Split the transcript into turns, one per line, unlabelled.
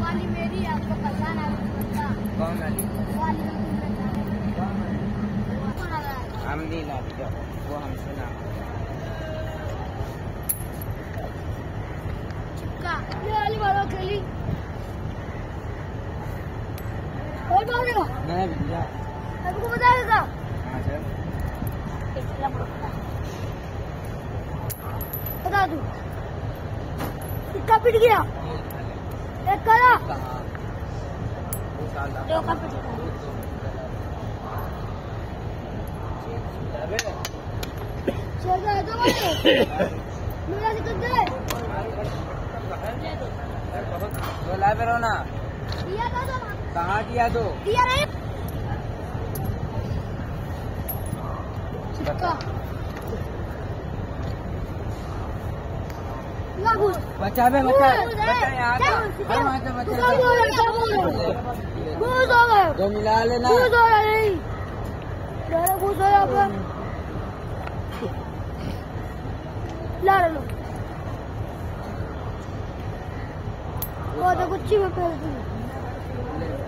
वाली मेरी है, आपको पता ना?
कौन वाली?
वाली
हम नहीं लाते, वो हमसे ना।
चिपका ये वाली वाला खेली और मारेगा
नहीं भैया,
आपको बता देगा।
हाँ सर,
बता दूं कितना पिट गया? एक करा दो का पिट गया। चल रहा है तो मेरा टिकट दे।
तो ला फिर ना,
दिया था तो
कहाँ किया तो?
दिया नहीं चिपका लागू
बच्चा बे, बच्चा बच्चा यहाँ का, अरे वहाँ से बच्चा
घुस हो गए,
तो मिला लेना।
घुस हो रहा नहीं, घुस हो रहा ला लो। वो तो कुछ में पहले